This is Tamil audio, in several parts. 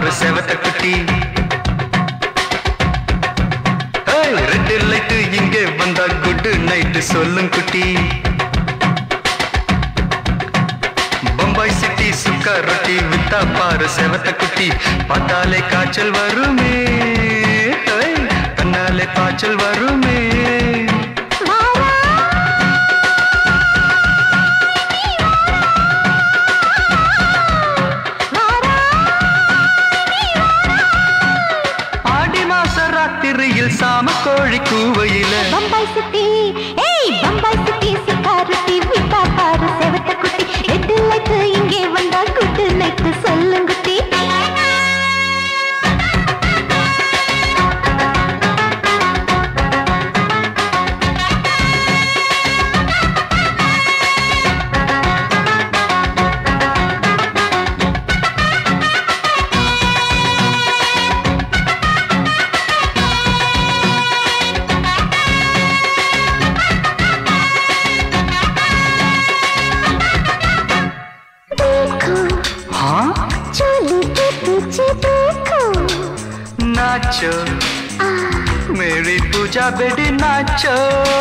பாரு செவத்த குட்டி. ரெட் லைட் இங்கே வந்தா குட் நைட் சொல்லும் குட்டி. பம்பாய் சிட்டி சுக்கா ரொட்டி வித்தா பாரு செவத்த குட்டி. பார்த்தாலே காய்ச்சல் வருமே, கண்ணாலே காய்ச்சல் வருமே. ஆடி மாச ராத்திரியில் சாம கோழி கூவையில பம்பாய் சிட்டி, பம்பாய் சிட்டி சுக்கா ரொட்டி வித்தா பாரு செவத்த குட்டி. ரெட் லைட் இங்கே வந்தா குட் நைட் சொல்லும் குட்டி. नाचो मेरी पूजा बेटी नाचो.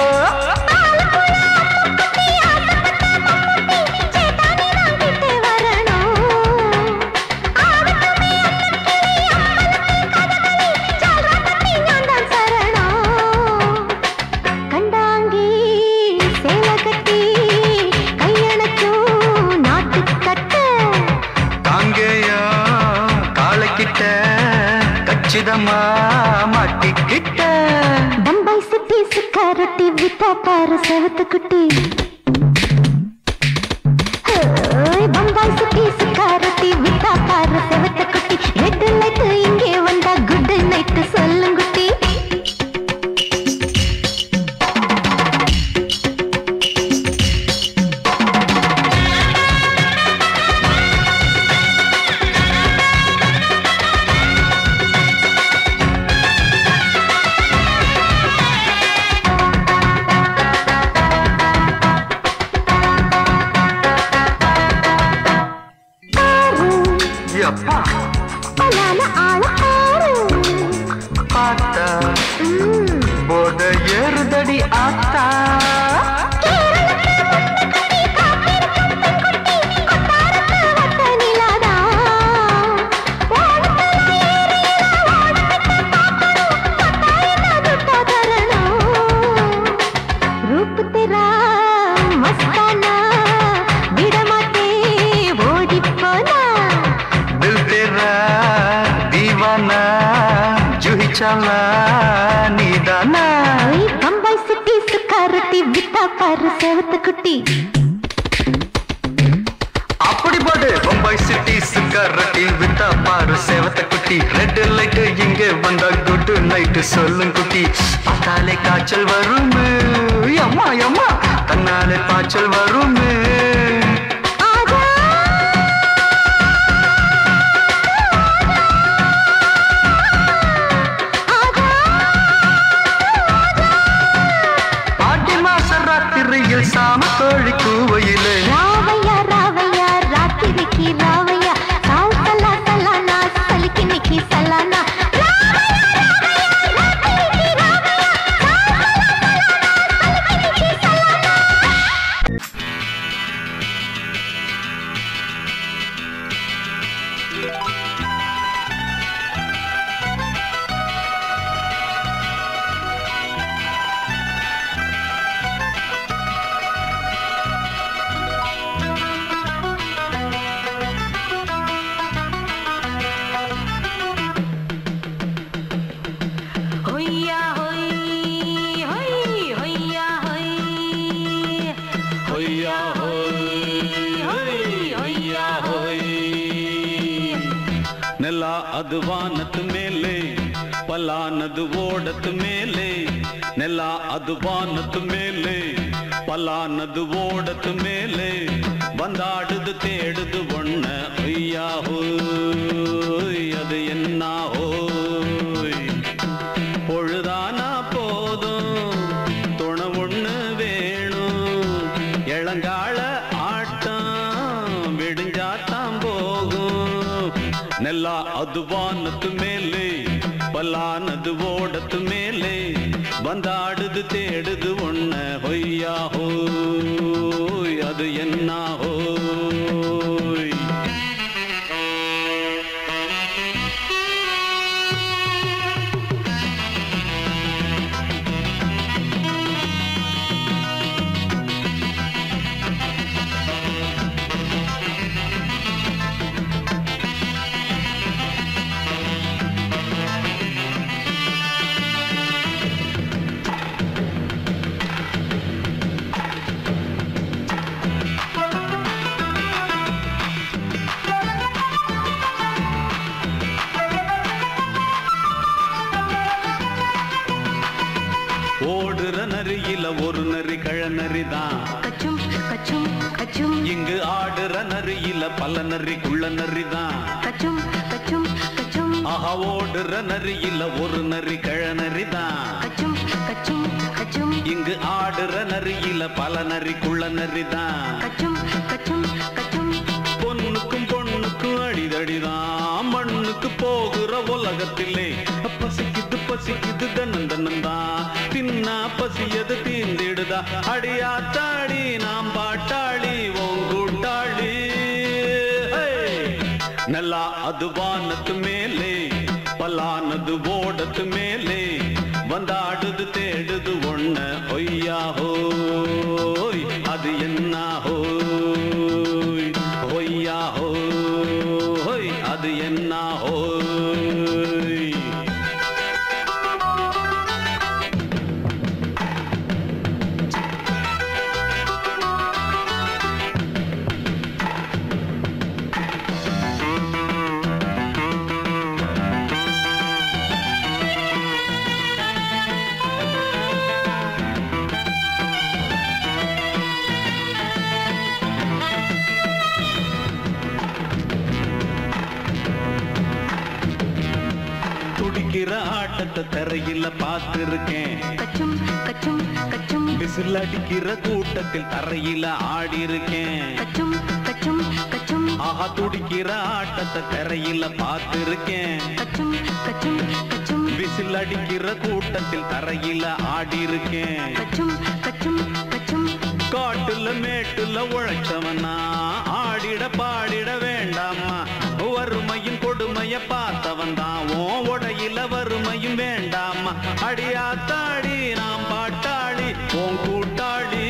பம்பாய் சிட்டி சுக்கா ரொட்டி வித்தா பாரு செவத்த குட்டி. பம்பாய் சிட்டி சுக்கா ரொட்டி வித்தா பாரு செவத்த குட்டி. ரெட் லைட் இங்கே வந்தா குட் நைட் சொல்லும் குட்டி. போட ஏறுதடி ஆத்தா. रूप तेरा मस्ताना बिड़माते ओडी पोना. दिल तेरा दीवाना जूही चला नीदाना. बम्बाई सिटी सुखा रोटी विता पार सेवत कुटी. அப்படி போடு பம்பாய் சிட்டி சுக்கா ரொட்டி வித்தா பாரு செவத்த குட்டி. ரெட் லைட் இங்கே வந்தா குட் நைட் சொல்லும் குட்டி. பார்த்தாலே காய்ச்சல் வருமே, அம்மா அம்மா கண்ணாலே காய்ச்சல் வருமே. ஆடி மாச ராத்திரியில் சாம கோழி கூவையில ராவையா ராவையா ராத்திரிக்கு ராவையா சால் சலா சலானா சலிக்கு நிக்கி சலானா. ನೆಲ ಅದು ವಾನದ ಮೇಲೆ ಪಲಾನದ ಓಡದ ಮೇಲೆ. ನೆಲ ಅದು ವಾನದ ಮೇಲೆ ಪಲಾನದ ಓಡದ ಮೇಲೆ. ಬಂದಾಡುದು தேடுது ஒண்ண ஐயா ஹோய் அது என்ன ஹோய். பொழுதானா போதும் துணை ஒண்ணு வேணும். இளங்கால ஆட்டம் விடிஞ்சாத்தான் போகும். ನೆಲ அது வானத்து மேலே பல்லானது ஓடத்து மேலே வந்தாடுது தேடுது ஒன்ன ஹொய்யா ஹோய் அது என்ன ஹோய் ஓடுற நரியில ஒரு நரி கழநரிதான் கச்சும் கச்சும் கச்சும் இங்கு ஆடுற நரியில பல நரி குள்ள நரிதான் கச்சும் கச்சும் கச்சும் ஆஹா ஓடுற நரியில ஒரு நரி கழநரிதான் கச்சும் கச்சும் கச்சும் இங்கு ஆடுற நரியில பல நரி குள்ள நரிதான் கச்சும் கச்சும் கச்சும் பொண்ணுக்கும் பொண்ணுக்கும் அடிதடிதான் மண்ணுக்கு போகிற உலகத்திலே பசிக்குது பசிக்குது தன்னந்தன்னந்தான் தின்னா பசியது தீந்திடுதா அடியாத்தாடி நாம் பாட்டாளி ஓங்கூட்டாளி நல்லா அது வானத்து மேலே பல்லானது ஓடத்து மேலே வந்தாடுது தேடுது ஒண்ண ஒய்யா ஹோய் அது என்ன ஹோய் ஒய்யா ஹோய் அது என்ன ஹோய் துடிக்கிற ஆட்டத்தை தரையில பார்த்திருக்கேன் கச்சும் கச்சும் கச்சும் விசில் அடிக்கிற கூட்டத்தில் தரையில ஆடி இருக்கேன் கச்சும் கச்சும் கச்சும் ஆஹா துடிக்கிற ஆட்டத்தை தரையில பார்த்திருக்கேன் கச்சும் கச்சும் கச்சும் விசில் அடிக்கிற கூட்டத்தில் தரையில ஆடி இருக்கேன் கச்சும் கச்சும் கச்சும் காட்டுல மேட்டுல உழைச்சவனா ஆடிட பாடிட வேண்டாமா வறுமையும் கொடுமைய பார்த்தவன் தான் உடையில வறுமையும் வேண்டாமா அடியாத்தாடி நாம் பாட்டாளி உன் கூட்டாளி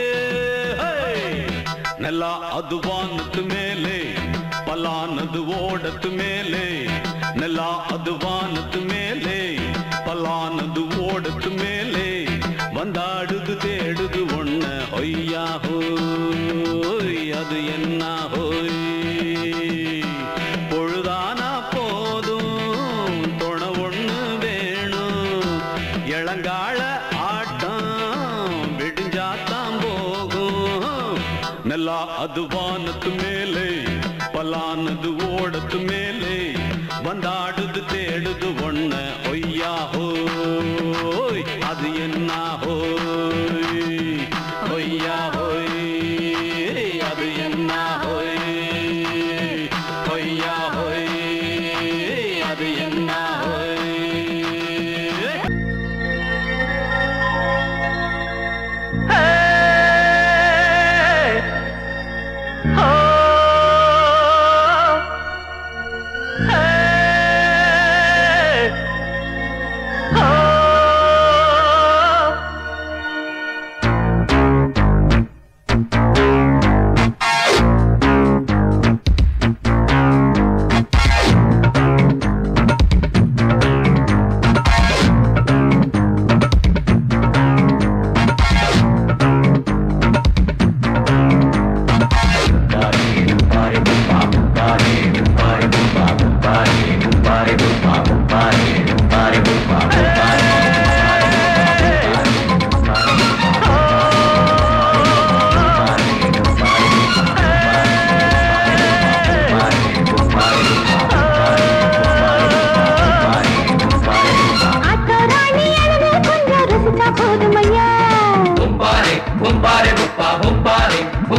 நல்லா அது வானத்து மேலே பல்லானது ஓடத்து மேலே நல்லா அது வானத்து மேலே பல்லானது ஓடத்து மேலே வந்தாடுது தேடுது ஒண்ண ஒய்யா ஹோய் அது என்ன ஹோய் பொழுதானா போதும் துணை ஒண்ணு வேணும் இளங்கால ஆட்டம் விடிஞ்சாத்தான் போகும் நல்லா அது வானத்து மேலே பல்லானது ஓடத்து மேலே வந்தாடுது தேடுது ஒண்ண ஒய்யா ஹோய் அது என்ன ஹோய் ஒய்யா ஹோய் அது என்ன ஹோய் ஒய்யா ஹோய் அது என்ன ஹோய்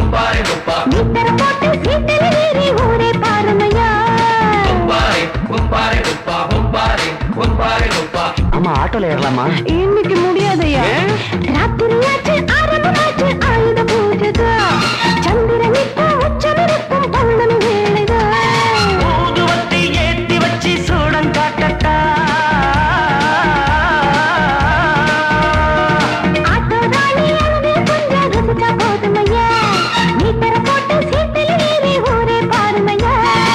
Bumba ஆமா ஆட்டோல ஏறலாமா? இன்னைக்கு முடியாதையா? ராத்திரியாச்சு ஆரம்பமாச்சு ஆயுத பூஜைதா. சந்திரன் இப்ப உச்சமிருக்கும் பௌர்ணமி வேளைதா. ஊதுவத்தி ஏத்தி வச்சு சூடம் காட்டட்டா. ஆட்டோ ராணி அழகே கொஞ்சம் ருசிச்சா போதுமையா. நீ தர போட்டு சீட்டில் ஏறி ஊரே பாருமையா.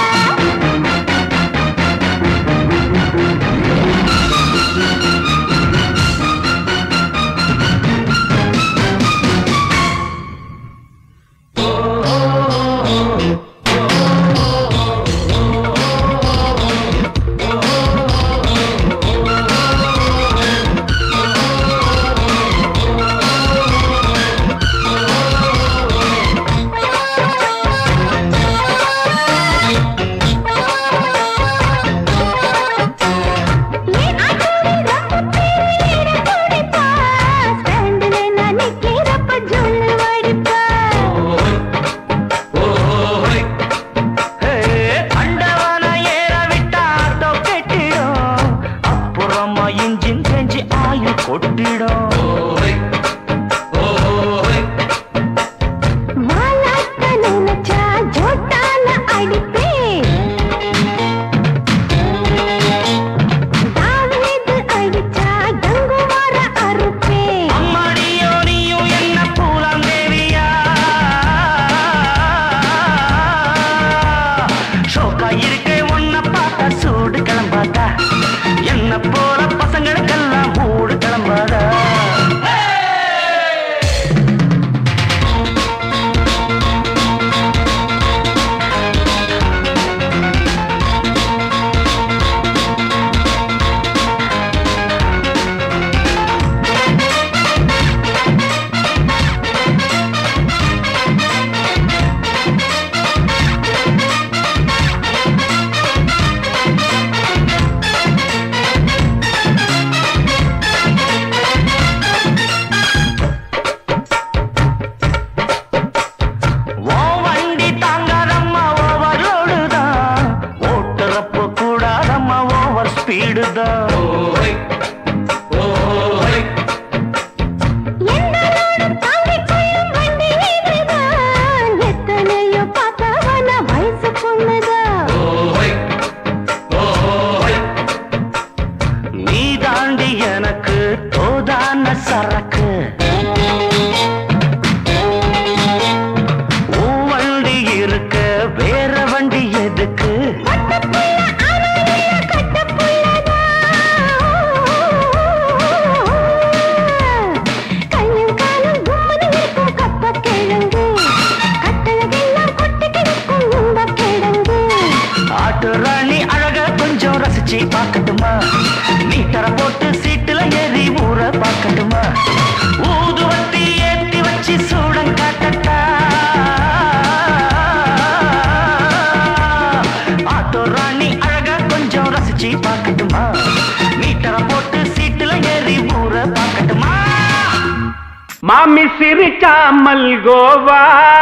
மாமி சிரிச்சா மல்கோவா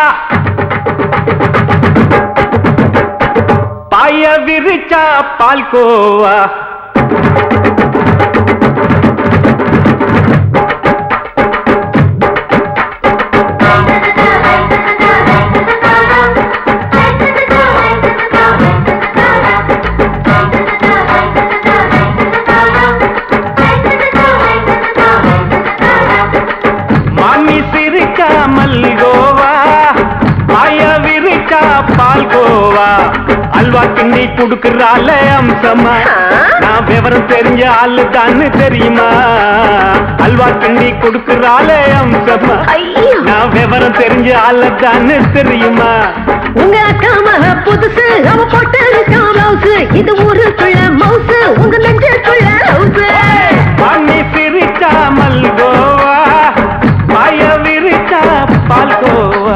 பாய விரிச்சா பால்கோவா அல்வா கிண்டி குடுக்கறால அம்சமா நான் விவரம் தெரிஞ்ச ஆளு தான்னு தெரியுமா அல்வா கிண்டி குடுக்கறால அம்சமா நான் விவரம் தெரிஞ்ச ஆளு தான்னு தெரியுமா உங்க அக்கா மக புதுசு அவ போட்டு பிளவுஸ் இது ஊருக்குள்ள மவுசு உங்க நெஞ்சுக்குள்ள ஹவுஸ் பண்ணி சிரிச்சா மல்கோவா பாய விரிச்சா பால்கோவா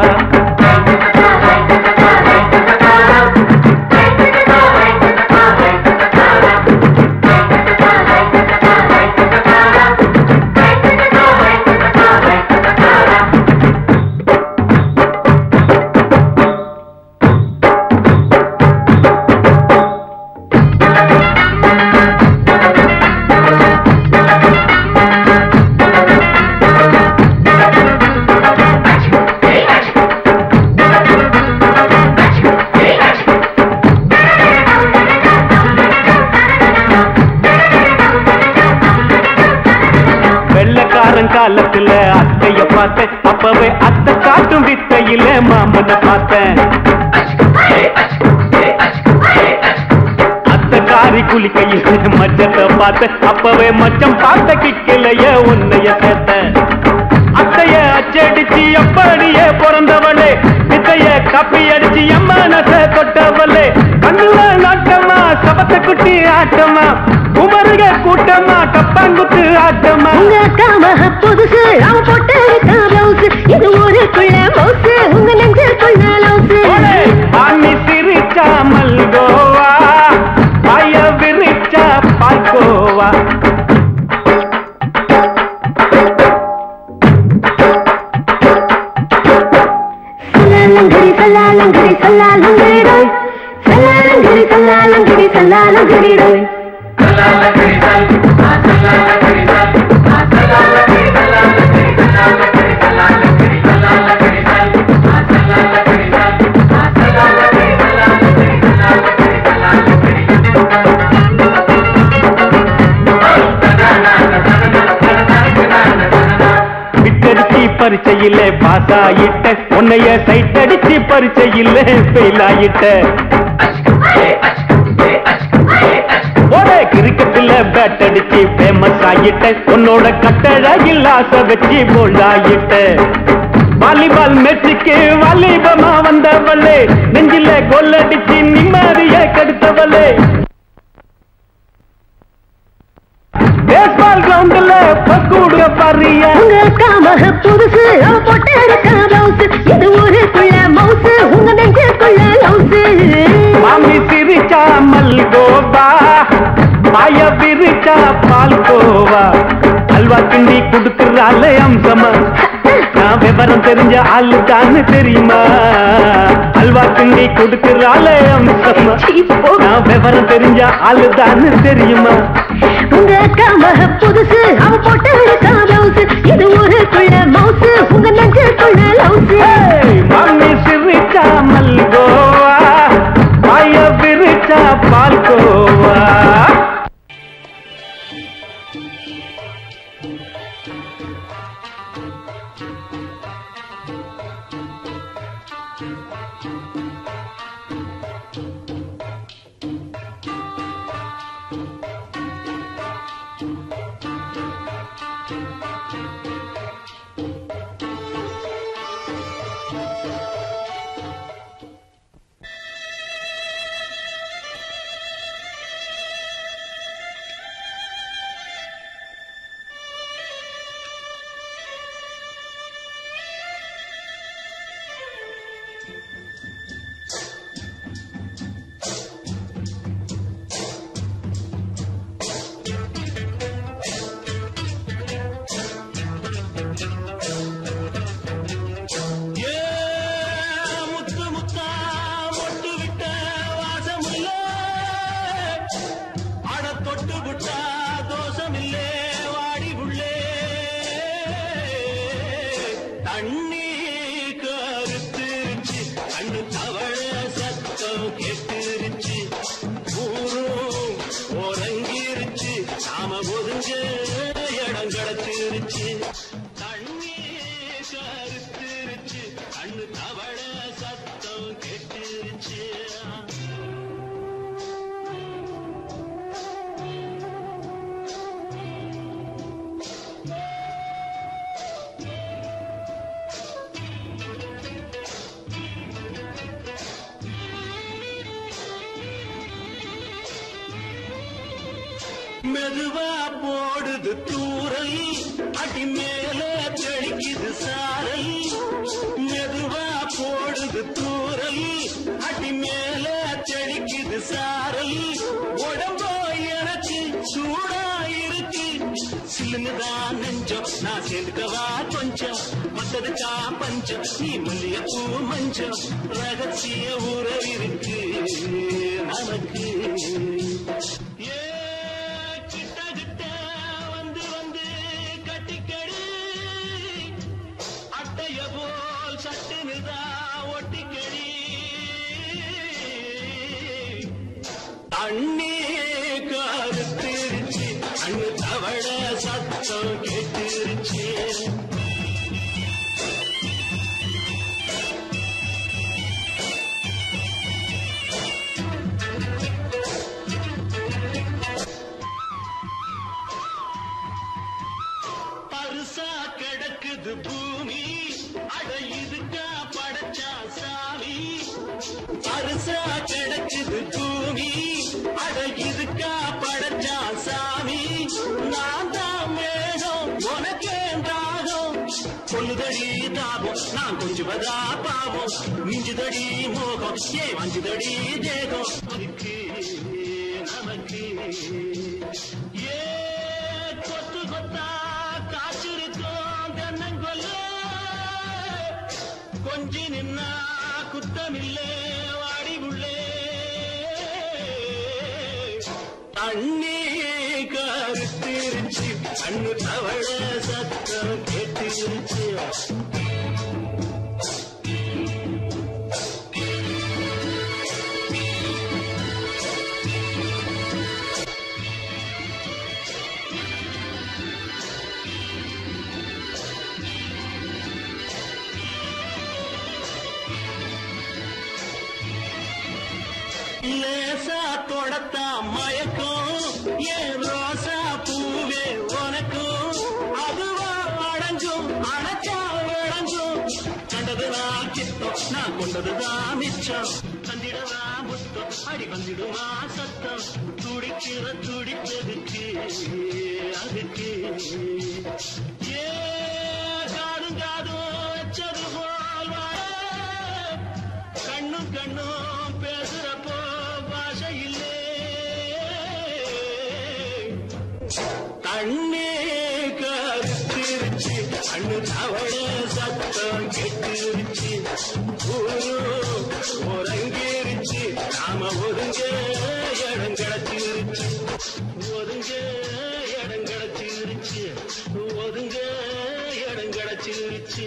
அத்தைய பார்த்தேன், அப்பவே அத்தை காட்டும் வித்தையில மாமனை பார்த்தேன். அத்தை காரி குளிக்கையில் மச்சத்தை பார்த்தேன், அப்பவே மச்சம் பார்த்த கிக்கலைய உன்னைய சேர்த்தேன். அத்தைய அச்சடிச்சு அப்படியே பிறந்தவளே, வித்தைய காப்பி அடிச்சு எம்மனச தொட்டவளே. கண்ணுல நாட்டமா சபத்த குட்டி ஆட்டமா, குமருக கூட்டமா கப்பாங்குத்து ஆட்டமா. உங்க அக்காம புதுசு அவ போட்டு பிளவுஸ், இது ஊருக்குள்ள மவுசு உங்க நெஞ்சுக்குள்ள லவுசு. ஆணி சிரிச்சா மல்கோவா, பாய விரிச்சா பால்கோவா. சல்லாலங்கடி சல்லாலங்கடி ரோய், சல்லாலங்கடி சல்லாலங்கடி சல்லாலங்கடி ரோய். சல்லாலங்கடி சல் சல்லாலங்கடி சல் சல்லாலங்கடி சல்லாலங்கடி சல்லாலங்கடி சல்லாலங்கடி சல்லாலங்கடி சல் சல்லாலங்கடி சல் சல்லாலங்கடி சல்லாலங்கடி சல்லாலங்கடி சல்லாலங்கடி. விட்டடிச்சு பரிச்சையில பாசாயிட்ட, உன்னைய சைட் அடிச்சு பரிச்சையில ஃபெயிலாயிட்ட. ஒரே கிரிக்கெட்ல பேட் அடிச்சு ஃபேமஸ் ஆயிட்ட, உன்னோட கட்டழகில் ஆசை வச்சு போல்ட் ஆயிட்ட. வாலிபால் மேட்சுக்கு வாலிபமா வந்தவளே, நெஞ்சில கோல் அடிச்சு நிம்மதிய கெடுத்தவளே. பேஸ்பால் கிரவுண்ட்ல பக்கூட பாரியா. உங்க அக்காம புதுசு அவ போட்டு பிளவுஸ், இது ஊருக்குள்ள மவுசு உங்க நெஞ்சுக்குள்ள லவுசு. மாமி சிரிச்சா மல்கோவா, பாய விரிச்சா பால்கோவா. அல்வா கிண்டி குடுக்கறால அம்சமா, நான் விவரம் தெரிஞ்ச ஆளு தான் தெரியுமா. அல்வா கிண்டி குடுக்கறால அம்சமா, நான் விவரம் தெரிஞ்ச ஆளு தான் தெரியுமா. உங்க அக்காம புதுசு அவ போட்டு பிளவுஸ், இது ஊருக்குள்ள மவுசு உங்க நெஞ்சுக்குள்ள லவுசு. மாமி சிரிச்சா மல்கோவா, பாய விரிச்சா பால்கோவா. மெதுவா போடுது தூரல், அடி மேல தெளிக்குது சாரல். மெதுவா போடுது தூரல், அடி மேல தெளிக்குது சாரல். உடம்போ எனக்கு சூடா இருக்கு, சில்லுதான் நெஞ்சம் நான் சேர்ந்துக்கவா கொஞ்சம். மத்ததுக்கா பஞ்சம், நீ மல்லிய பூ மஞ்சம். ரகசிய உறவிருக்கு நமக்கு. தண்ணி கருத்திருச்சு, அண்ணு தவள சத்தம் கேட்டுருச்சு. கிடக்குது பூமி அட இதுக்கா படைச்சா சாமி அரிசா கிடக்குது பூமி அட இதுக்கா படைச்சா சாமி நான் தான் மேகம் உனக்கே தாகம் கொல்லுதடி தாபம் நான் கொஞ்சுவதா பாவம் மிஞ்சுதடி மோகம் ஏ வஞ்சுதடி தேகம் அதுக்கு நமக்கு ஏ கொத்து கொத்தா காற்றிருக்கோம் தென்னங்கொல்ல கொஞ்சி நின்னா குத்தமில்லே வாடி உள்ளே அண்ணே கருத்திருச்சு கண்ணு தவழ சத்தம் கேட்டிருச்சு லேசா தொடத்தா மயக்கும் ஏன் ரோசா பூவே உனக்கும் அதுவா அடங்கும் அணைச்சா விளங்கும் கண்டதுதான் கித்தம் நான் கொண்டதுதான் மிச்சம் தந்திடவா முத்தம் அடி வந்திடுமா சத்தம் துடிக்கிற துடிப்பதுக்கு அதுக்கு ஏ காதும் காதும் வச்சது போல் கண்ணும் கண்ணும் பேசுறப்போ பாஷை இல்லே தண்ணே கருத்திருச்சு கண்ணு தவழ சத்தம் கெட்டிருச்சு ஒருங்கிருச்சு நாம ஒதுங்க இடம் கிடச்சிருச்சு ஒதுங்க இடம் கிடச்சிருச்சு ஒதுங்க இடம் கிடச்சிருச்சு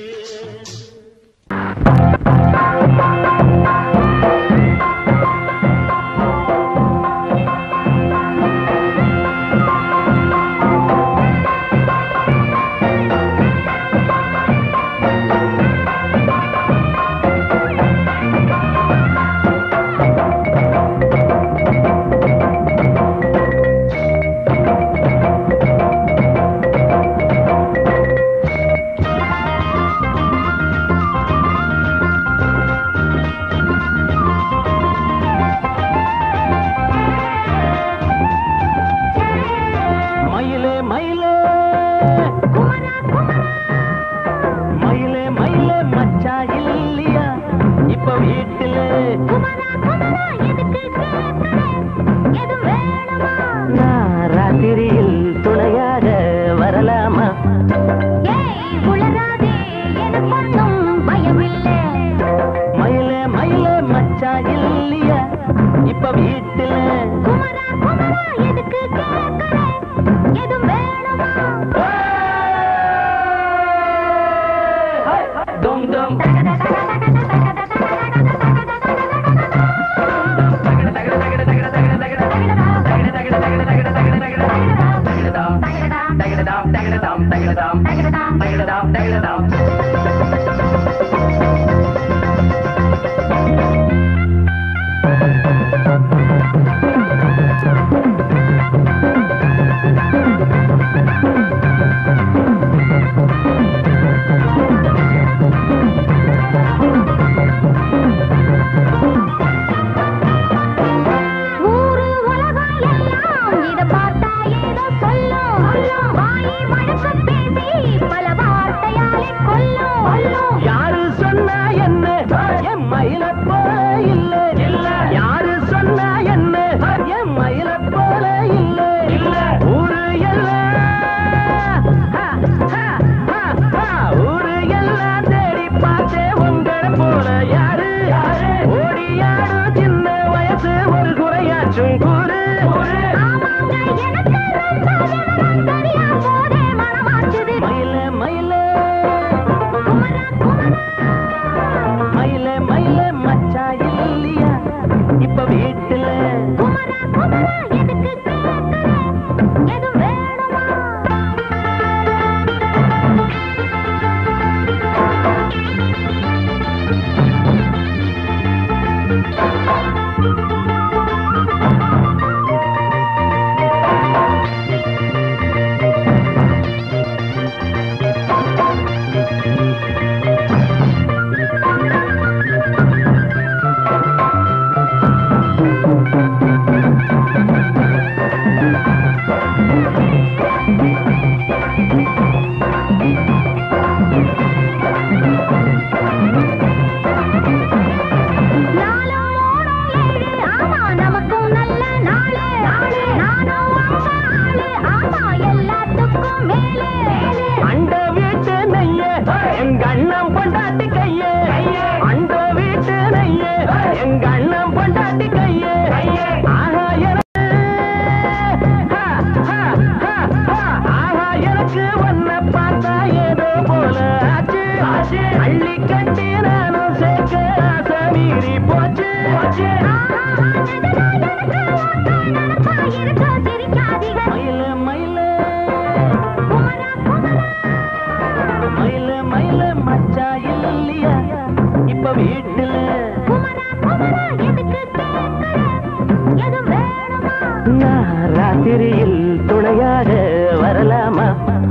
மயிலே மயிலே மச்சா சொல்லி கட்டி நானும் சேர்க்க ஆசை மீறி போச்சு மயில மயில மயில மயில மச்சா இல்லையா இப்ப வீட்டுல நான் ராத்திரியில் துணையாக வரலாமா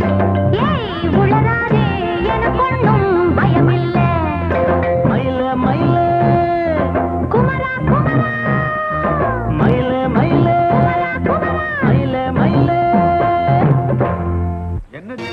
மயில மயில மயில மயில மயில மயில என்னது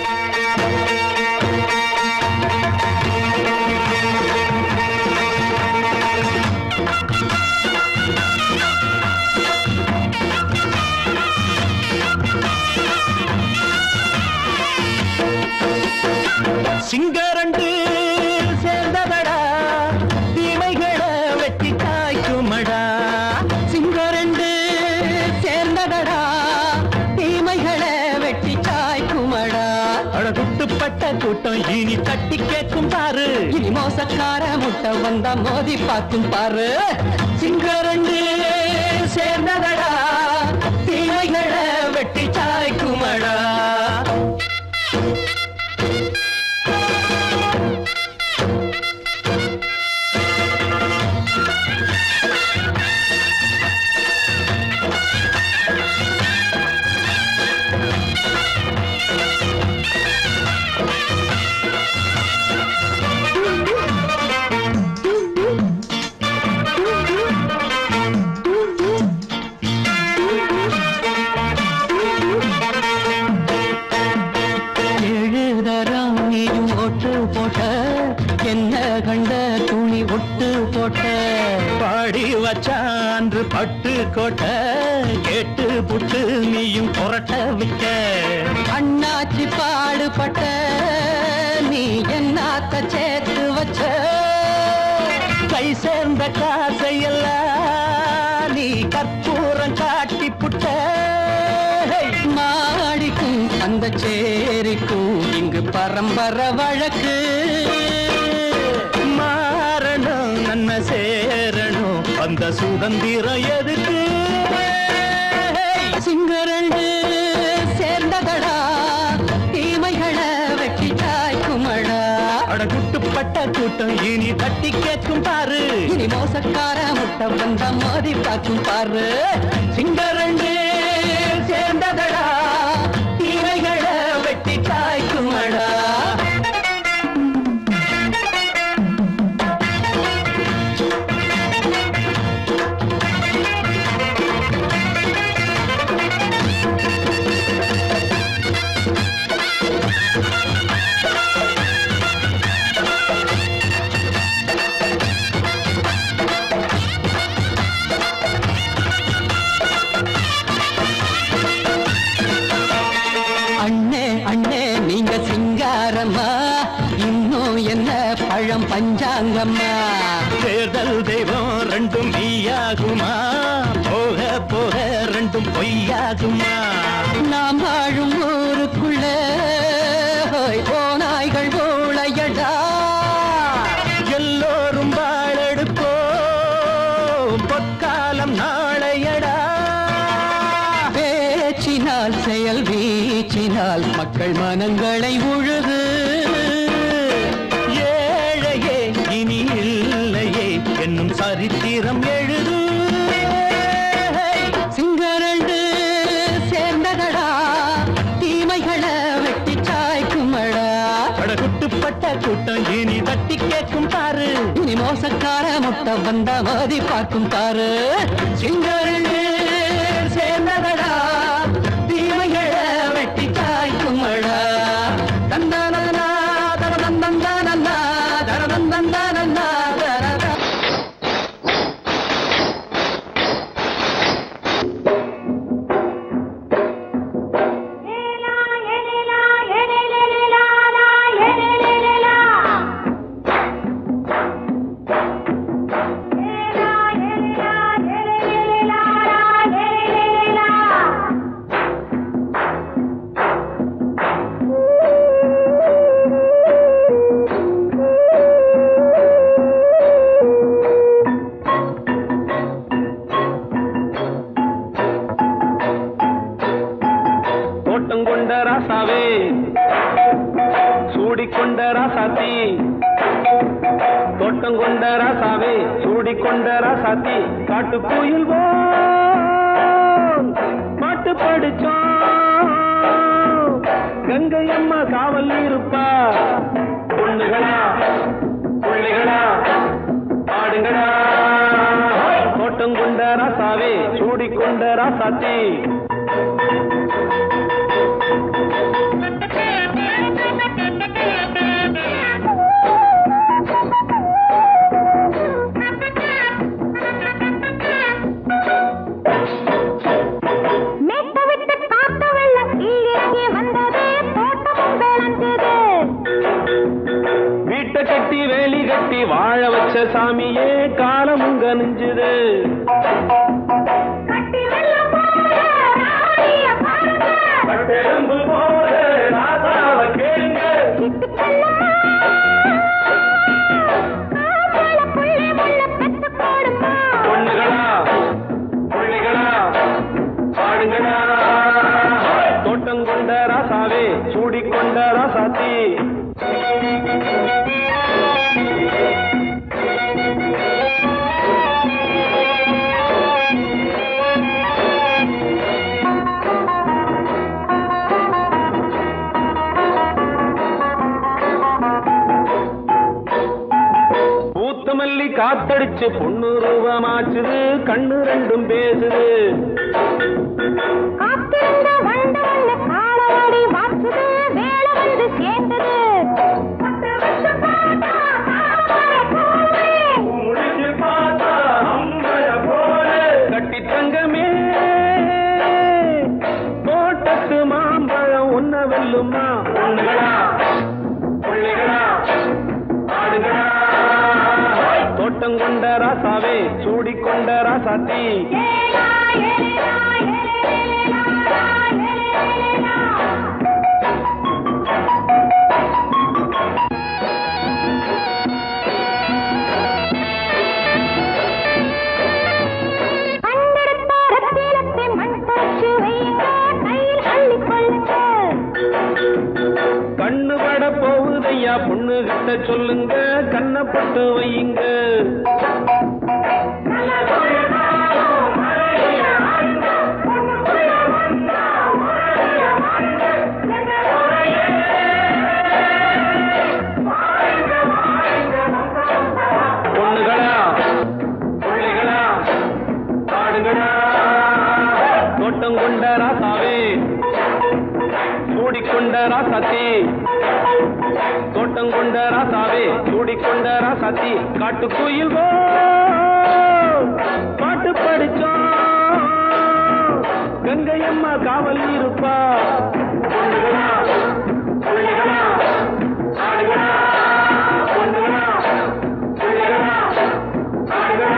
சிங்கரண்டு சேர்ந்ததடா தீமைகளை வெட்டி காய்க்குமடா சிங்கரண்டு சேர்ந்ததடா தீமைகளை வெட்டி காய்க்குமடா அழகுட்டுப்பட்ட கூட்டம் இனி தட்டி கேட்கும் பாரு இனி மோசக்கார முட்டை வந்தா மோதி பார்க்கும் பாரு சிங்கரண்டு சேர்ந்ததடா தீமைகளை வெட்டி காய்க்குமடா என்ன கண்ட துணி ஒட்டு போட்ட பாடி வச்சான்று பட்டு கோட்ட கேட்டு புட்டு நீயும் புரட்ட விட்ட அண்ணாச்சி பாடுபட்ட நீ என்னாத்த சேர்த்து வச்ச கை சேர்ந்த காசையெல்லாம் நீ கற்பூரம் காட்டி புட்ட மாடிக்கும் அந்த சேரிக்கும் இங்கு பரம்பரை வழக்கு மாறணும் நன்மை சேரணும் அந்த சுதந்திரம் எதுக்கு சிங்கரண்டு சேர்ந்ததடா தீமைகளை வெட்டி காய்க்குமடா அடகுட்டுப்பட்ட கூட்டம் இனி தட்டி கேட்கும் பாரு இனி மோசக்கார முட்டை வந்த மோதி பார்க்கும் பாரு சிங்கரண்டு சேர்ந்ததடா தீமைகளை வெட்டி காய்க்குமடா இன்னும் என்ன பழம் பஞ்சாங்கம்மா தேர்தல் தெய்வம் ரெண்டும் மெய்யாகுமா போக போக ரெண்டும் பொய்யாகுமா நாம் வாழும் ஊருக்குள்ள ஓநாய்கள் ஊழையடா எல்லோரும் வாழெடுப்போ பொற்காலம் நாளையடா பேச்சினால் செயல் வீச்சினால் மக்கள் மனங்களை உழுது ஏழையே இனி இல்லையே என்னும் சரித்திரம் எழுது சிங்கரண்டு சேர்ந்ததடா தீமைகளை வெட்டி சாய்க்குமடா அடகுட்டுப்பட்ட கூட்டம் இனி தட்டி கேட்கும் பாரு இனி மோசக்கார முட்டை வந்த மோதி பார்க்கும் பாரு சிங்கரண்டு சேர்ந்ததடா தீமைகளை வெட்டி சாய்க்குமடா தந்தானா தரதந்தந்தானா தரதந்தந்தானா la கொண்ட ராசாத்தி தோட்டம் கொண்ட ராசாவே சூடிக்கொண்ட ராசாத்தி காட்டு கோயில் பாட்டு படிச்சோம் கங்கை அம்மா காவல் இருப்பா பொண்ணுகளா பிள்ளைகளா ஆடுங்களா தோட்டம் கொண்ட ராசாவே சூடிக்கொண்ட ராசாத்தி கட்டி வேலி கட்டி வாழ வச்ச சாமியே காலமும் கனிஞ்சுது பொண்ணுகளா பிள்ளைகளா பாடுங்களா தோட்டம் கொண்ட ராசாவே சூடிக்கொண்ட ராசாத்தி மல்லி காத்தடிச்சு பொண்ணு ரூபமாச்சுது கண்ணு ரெண்டும் பேசுது கட்டி தங்கமே தோட்டத்து மாம்பழம் ஒன்ன வெல்லுமா பொண்ணுகளா பிள்ளைகளா ஆடுகளா தோட்டம் கொண்ட ராசாவே சூடிக்கொண்ட ராசாத்தி கண்ணு பட போகுதையா பொண்ணு கிட்ட சொல்லுங்க கண்ணப்பட்டு வையுங்க பொண்ணுகளா பிள்ளைகளா பாடுங்களா தோட்டம் கொண்ட ராசாவே சூடிக்கொண்ட ராசாத்தி தோட்டம் கொண்ட ராசாவே சூடிக்கொண்ட ராசாத்தி காட்டு கோயில் பாட்டு படிச்சோம் கங்கை அம்மா காவல் இருப்பா பொண்ணுகளா பிள்ளைகளா ஆடுகளா பொண்ணுகளா பிள்ளைகளா ஆடுகளா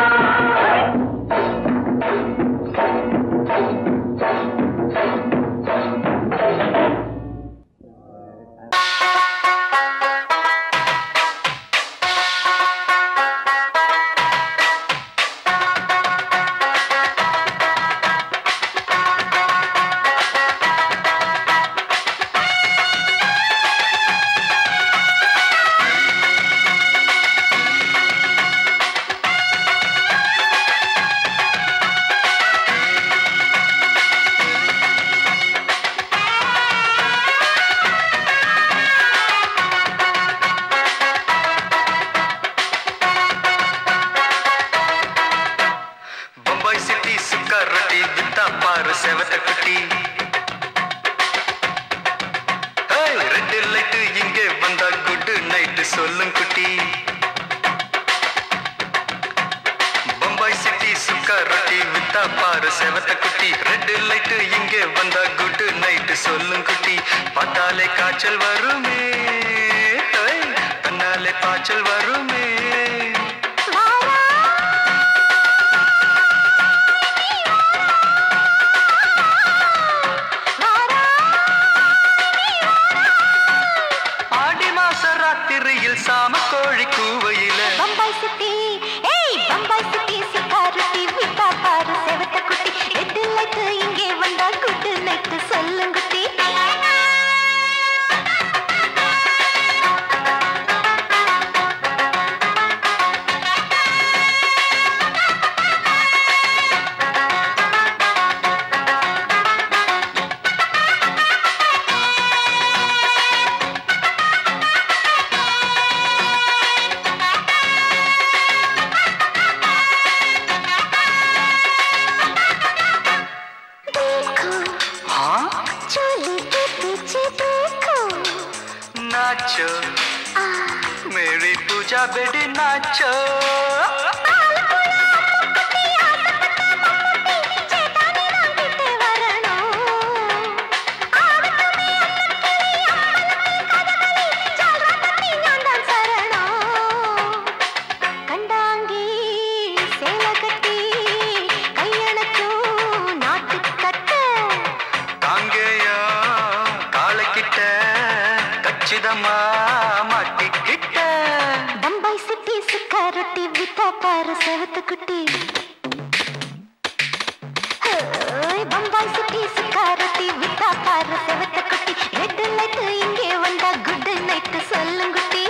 சொல்லும் குட்டி பம்பாய் சிட்டி சுக்காரட்டி வித்தா பாரு செவத்த குட்டி ரெட் லைட் இங்கே வந்தா குட் நைட் சொல்லும் குட்டி பார்த்தாலே காய்ச்சல் வருமே தன்னாலே பாய்ச்சல் வருமே சாம கோழி கூவையில பம்பாய் சிட்டி பம்பாய் சிட்டி சுக்காரட்டி வித்தா பாரு செவத்த குட்டி ரெட் லைட் இங்கே வந்தா குட் நைட் சொல்லும் குட்டி जा बेटी नाचो बम्बई सिटी सुखा रोटी बिता पार सेवत कुटी बम्बई सिटी सुखा रोटी बिता पार सेवत कुटी रेड लाइट इंगे वंदा गुड नाइट सोल्लुंगुटी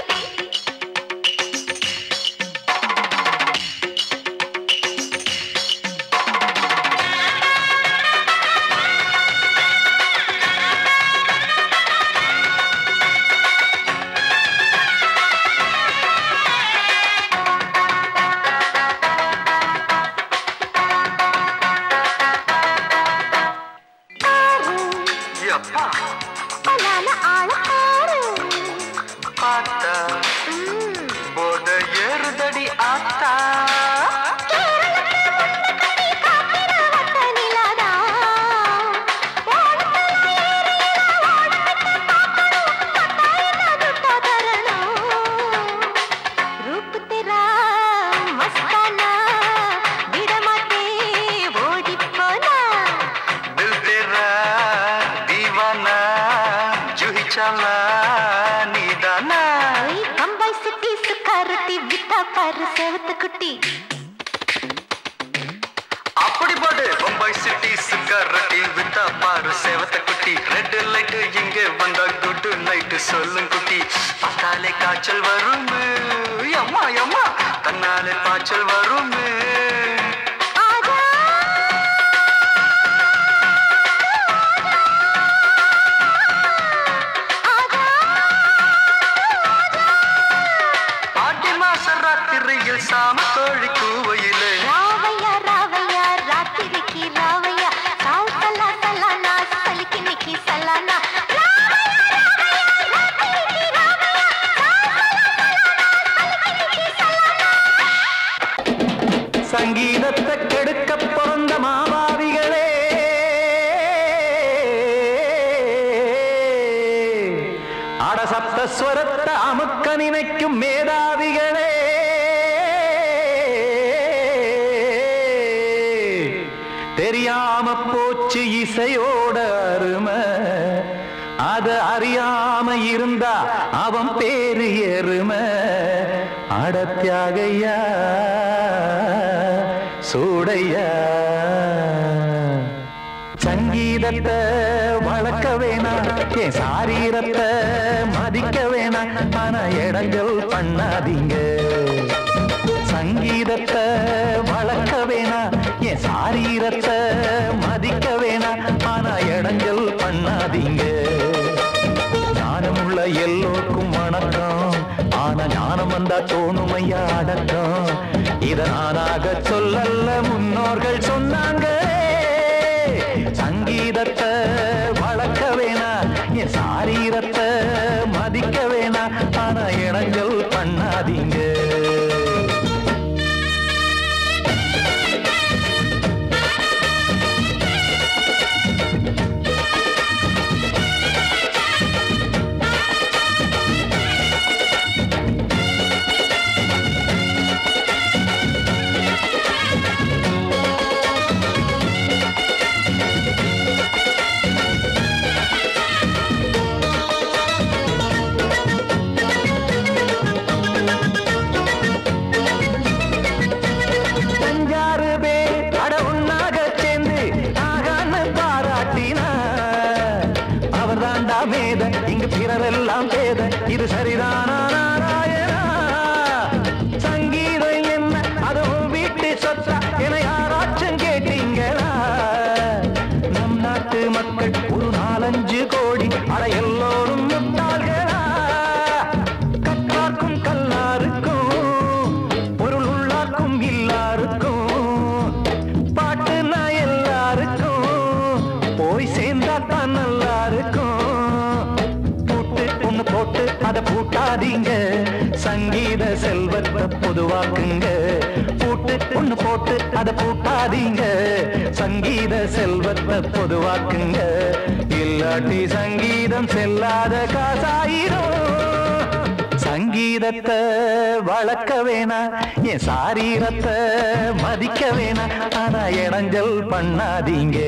அப்படி போடு பம்பாய் சிட்டி சிகரெட்டி வித்தா பாரு சேவத்த குட்டி ரெட் லைட் இங்கே வந்தா குட் நைட் சொல்லும் குட்டி பார்த்தாலே காய்ச்சல் வரும் அம்மா அம்மா தன்னாலே பாய்ச்சல் வரும் ஆடி மாச ராத்திரியில் சாம கோழி கூவையிலே ராவையா ராவையா ராத்திரிக்கு ராவையா சால் சலா சலானா சலிக்கு நிக்கி சலானா சங்கீதத்தை கெடுக்க பிறந்த மாவாவிகளே அடசப்தஸ்வரத்தை அமுக்க நினைக்கும் மேதாவிகளே தெரியாம போச்சு இசையோட அருமை அது அறியாம இருந்தா அவன் பேரு எருமை அடத்தியாகையா சூடையா சங்கீதத்தை வளர்க்க வேணாம் என் சாரீரத்தை மதிக்க வேணாம் ஆனா இடங்கள் பண்ணாதீங்க சங்கீதத்தை வளர்க்க வேணாம் என் சாரீரத்தை மதிக்க வேணாம் ஆனா இடங்கள் பண்ணாதீங்க ஞானமுள்ள எல்லோருக்கும் வணக்கம் ஆனா ஞானம் வந்தா தோணுமையா அடக்கம் இத நானாக சொல்லல்ல முன்னோர்கள் சொன்னாங்க சங்கீதத்தை வளர்க்க வேணா என் சாரீரத்தை மதிக்க வேணா ஆனா இடங்கள் பண்ணாதீங்க இங்கு பிறரெல்லாம் பேத இது சரிதானா நாராயணா சங்கீதம் என்ன அதுவும் வீட்டு சொத்தா என யாராச்சும் கேட்டீங்களா நம் நாட்டு மக்கள் ஒரு 4-5 கோடி அட எல்லோரும் முட்டாள்களா கற்றார்க்கும் கல்லாருக்கும் பொருள் உள்ளார்க்கும் எல்லாருக்கும் பாட்டுனா எல்லாருக்கும் போய் சேர்ந்தா தான் நல்லா இருக்கும் போட்டு அதை பூட்டாதீங்க சங்கீத செல்வத்தை பொதுவாக்குங்க, பூட்டு ஒண்ணு போட்டு அதை பூட்டாதீங்க. சங்கீத செல்வத்தை பொதுவாக்குங்க, இல்லாட்டி சங்கீதம் செல்லாத காசாயிரும். சங்கீதத்தை வளர்க்க வேணா, என் சாரீரத்தை மதிக்க வேணா, ஆனா இடைஞ்சல் பண்ணாதீங்க.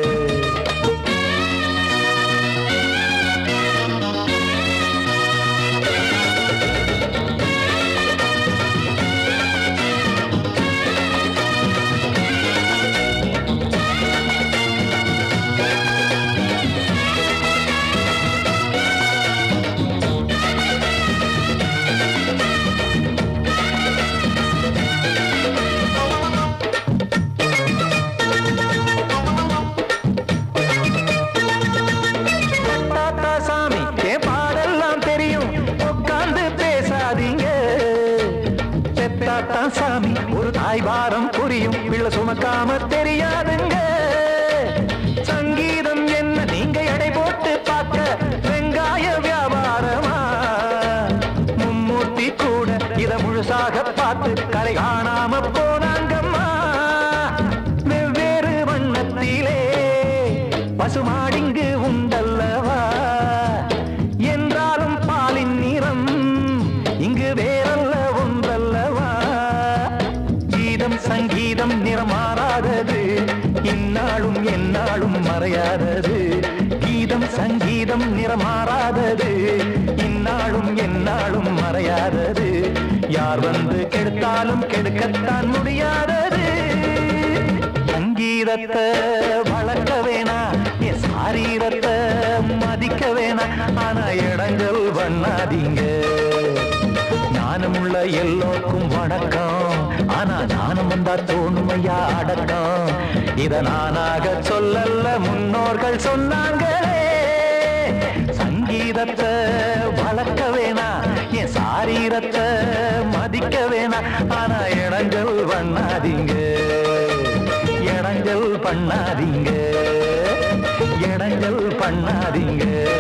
சாமி ஒரு தாய் பாரம் புரியும், பிள்ளை சுமக்காம தெரியாதுங்க. சங்கீதம் என்ன நீங்க எடை போட்டு பார்க்க வெங்காய வியாபாரமா? மும்மூர்த்தி கூட இத முழுசாக பார்த்து கரை காணாம போனாங்கம்மா. வெவ்வேறு வண்ணத்திலே பசுமாடிங்கு உண்டல்லவா, என்றாலும் பாலின் நிறம் இங்கு வேறல்ல ஒன்றல்லவா. சங்கீதம் நிறமாறாதது, இந்நாளும் எந்நாளும் மறையாதது. கீதம் சங்கீதம் நிறமாறாதது, இந்நாளும் எந்நாளும் மறையாதது. யார் வந்து கெடுத்தாலும் கெடுக்கத்தான் முடியாதது. சங்கீதத்தை வளர்க்க வேணா, என் சாரீரத்தை மதிக்க வேணா, ஆனா இடைஞ்சல் பண்ணாதீங்க. ஞானமுள்ள எல்லோருக்கும் வணக்கம், ஆனா ஞானம் வந்தா தோணுமையா அடக்கம். இத நானாக சொல்லல்ல, முன்னோர்கள் சொன்னாங்களே. சங்கீதத்தை வளர்க்க வேணா, என் சாரீரத்தை மதிக்க வேணா, ஆனா இடைஞ்சல் பண்ணாதீங்க. இடைஞ்சல் பண்ணாதீங்க, இடைஞ்சல் பண்ணாதீங்க.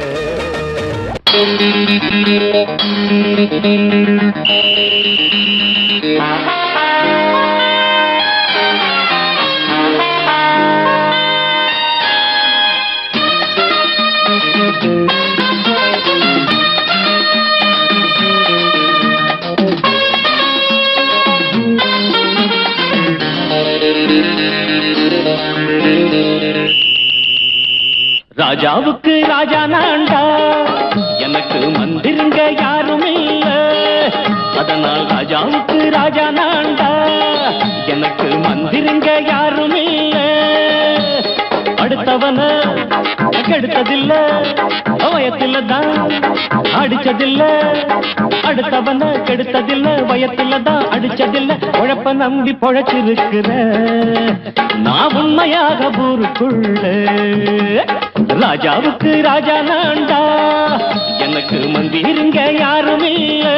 ராஜாவுக்கு ராஜா நான்டா, எனக்கு மந்திருங்க யாரும் இல்ல. அதனால் ராஜாவுக்கு ராஜா நான்டா, எனக்கு மந்திருங்க யாரும் இல்ல. அடுத்தவன கெடுத்ததில்ல, வயத்தில தான் அடிச்சதில்ல. அடுத்தவன கெடுத்ததில்ல, வயத்தில தான் அடிச்சதில்ல. உழைப்ப நம்பி பொழைச்சிருக்கிற நான் உண்மையாக ஊருக்குள்ள. ராஜாவுக்கு ராஜா நான்டா, எனக்கு மந்திருங்க யாரும் இல்ல.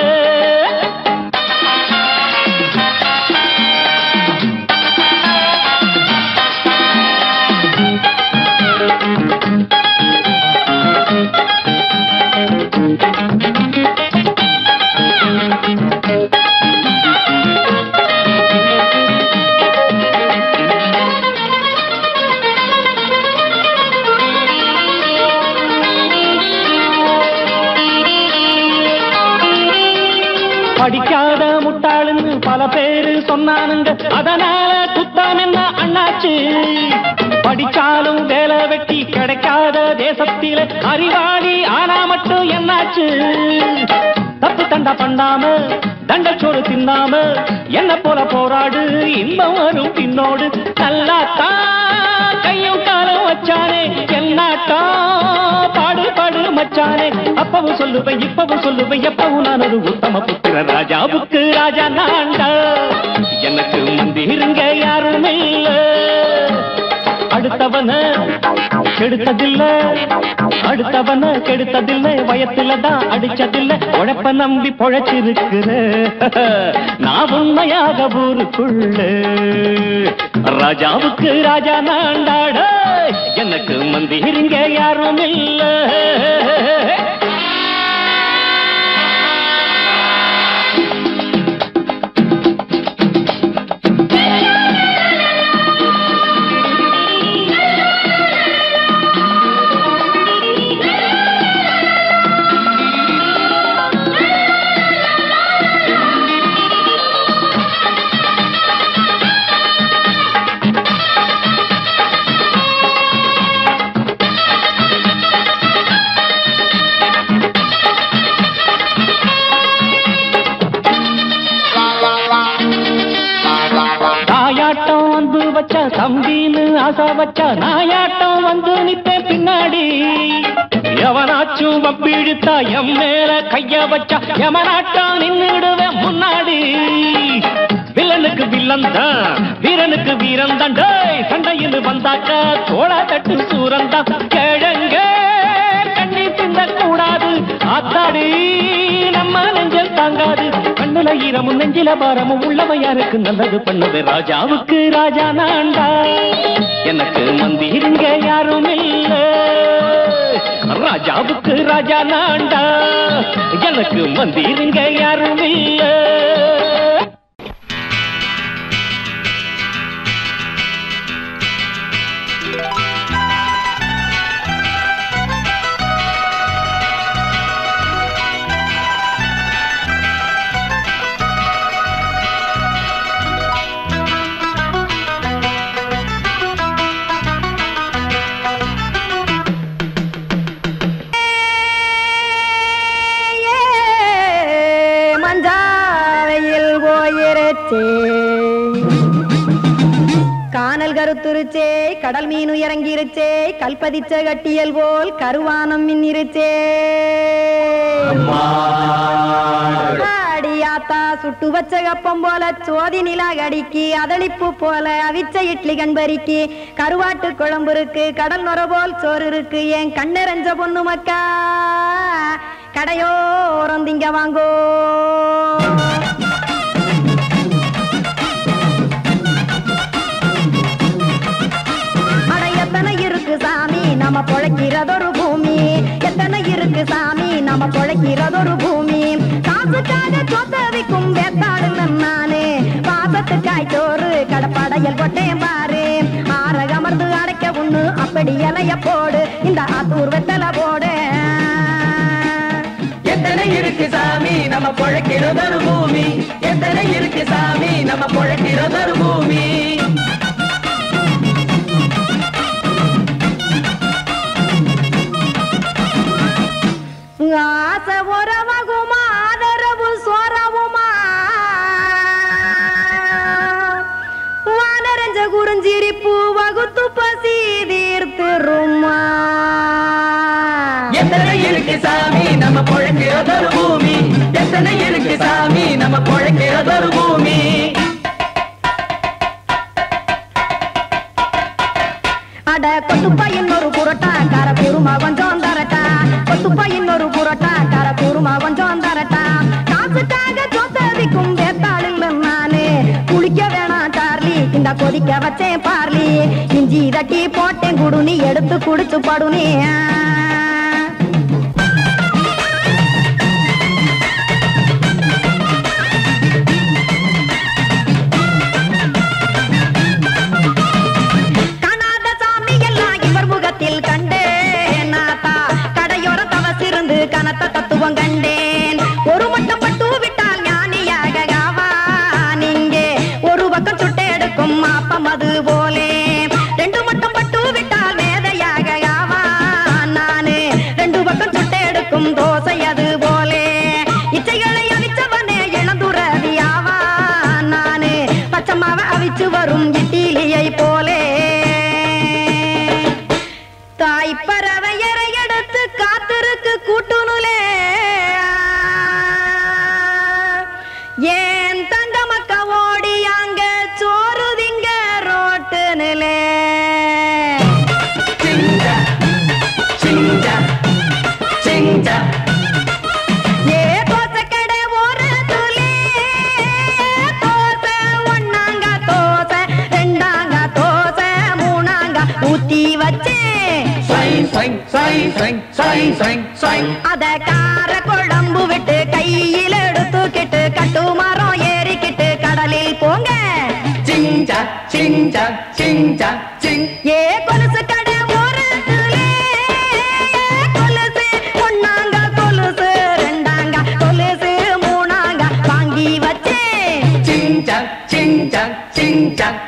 படிக்காத முட்டாளுன்னு பல பேரு சொன்னானுங்க, அதனால குத்தம் என்ன அண்ணாச்சு. படிச்சாலும் வேலை வெட்டி கிடைக்காத தேசத்தில அறிவாளி ஆனா மட்டும் என்னாச்சு. தப்பு தண்டா பண்ணாம தண்டச்சோறு தின்னாம என்ன போல போராடு, இன்பம் வரும் பின்னோடு. நல்லாத்தான் கையும் காலம் வச்சானே, என்னாட்டா பாடு பாடு மச்சானே. அப்பவும் சொல்லுவேன் இப்பவும் சொல்லுவேன், எப்பவும் நான் ஒரு உத்தம புத்திர. ராஜாவுக்கு ராஜா நான்டா, எனக்கு மந்திருங்க யாரும் இல்ல. அடுத்தவன கெடுத்ததில்ல, அடுத்தவன கெடுத்ததில்லை. வயத்துல தான் அடிச்சதில்லை, உழைப்ப நம்பி பொழைச்சிருக்கிற நான் உண்மையாக ஊருக்குள்ள. ராஜாவுக்கு ராஜா நான்டாட, எனக்கு மந்திருங்க யாரும் இல்ல. தம்பின்னு ஆசை வச்சா நாயாட்டம் வந்து நித்தேன் பின்னாடி. எவனாச்சும் வப்பிழுத்தா எம் மேல கைய வச்சா எவனாட்டம் நின்னுடுவேன் முன்னாடி. வில்லனுக்கு வில்லன் தான், வீரனுக்கு வீரன் தான். சண்டையில் வந்தாக்க தோளா தட்டு சூரன் தான். கிழங்க கண்ணி தின்ன கூடாது ஆத்தாடி, நம்ம நெஞ்சல் தாங்காது. கண்ணுல ஈரமும் நெஞ்சில பாரமும் உள்ளவன் யாருக்கு நல்லது பண்ணது. ராஜாவுக்கு ராஜா நான்டா, எனக்கு மந்திருங்க யாரும் இல்ல. ராஜாவுக்கு ராஜா நான்டா, எனக்கு மந்திருங்க யாரும் இல்ல. கானல் கருத்துருச்சே, கடல் மீன் இறங்கிருச்சே, கல்பதிச்ச கட்டியல் போல் கருவானம் மின்னிருச்சே. ஆடியாத்தா சுட்டு வச்ச கப்பம் போல சோதி நிலா கடிக்கு, அதளிப்பு போல அவிச்ச இட்லி கண்பறிக்கு, கருவாட்டு குழம்பு இருக்கு, கடல் நுர போல் சோறு இருக்கு. என் கண்ணெரஞ்ச பொண்ணு மக்கா கடையோரம் திங்க வாங்கோ. எத்தனை இருக்கு சாமி நம்ம பொழைக்கிறதொரு பூமி, எத்தனை இருக்கு சாமி நம்ம பொழைக்கிறதொரு பூமி. காசுக்காக சொத்தவிக்கும் வேத்தாடு நானு, பாசத்துக்காய் சோறு கடப்படையல் போட்டேன் பாரு. ஆற அமர்ந்து அடைக்க ஒண்ணு அப்படி இலைய போடு, இந்த ஆத்தூர் வெத்தலை போடு. எத்தனை இருக்கு சாமி நம்ம பொழைக்கிறதொரு பூமி, எத்தனை இருக்கு சாமி நம்ம பொழைக்கிறதொரு பூமி. ஆசை உறவகுமா ஆதரவு சோரவுமா, வானரஞ்ச குறிஞ்சிரிப்பு வகுத்து பசி தீர்த்துருமா. எத்தனை இருக்கு சாமி நம்ம பொழைக்கிறதொரு பூமி, எத்தனை இருக்கு சாமி நம்ம பொழைக்கிறதொரு பூமி. அட கொத்துப்பா இன்னொரு புரோட்டா கார குருமா கொஞ்சம் தரட்டா, கொத்துப்பா இன்னொரு புரோட்டா கார குருமா கொஞ்சம் தரட்டா. காசுக்காக சொத்தவிக்கும் வேத்தாளில் நானு, குளிக்க வேணாம் சார்லி இந்த கொதிக்க வச்சேன் பார்லி. இஞ்சி தட்டி போட்டேன் குடுனி எடுத்து குடிச்சு படுனி. கண்டேன் நாத்தா கடையோர தவசிருந்து கனத்த தத்துவம் கண்டேன். ஒரு மட்டம் பட்டு விட்டால் ஞானியாக நீங்கே, ஒரு பக்கம் சுட்டு எடுக்கும் மாப்பம் அது போலே. ரெண்டு மட்டம் பட்டு விட்டால் மேதையாக நானு, ரெண்டு பக்கம் சுட்டு எடுக்கும் தோசை அது போலே. இச்சைகளை அவிச்சவனே இளந்துறவியாவா நானு, பச்சமாவ அவிச்சு வரும் இட்டிலியை போலே. தாய் பறவையரை எடுத்து காத்திருக்கு கூட்டுனுலே, ஏன் தங்க மக்க ஓடி அங்க சோறுதிங்க ரோட்டு நிலே. ஏ தோசை கடை ஒரு துளி, தோசை ஒன்னாங்க தோசை, ரெண்டாங்க தோசை, மூணாங்க ஊத்தி வச்சே. அத கார குழம்பு விட்டு கையில் எடுத்துக்கிட்டு கட்டு மரம் ஏறிக்கிட்டு கடலில் போங்க. ஏ கொலுசு கடை ஒரு கொலுசு, ஒன்னாங்க கொலுசு, ரெண்டாங்க கொலுசு, மூணாங்க வாங்கி வச்சே.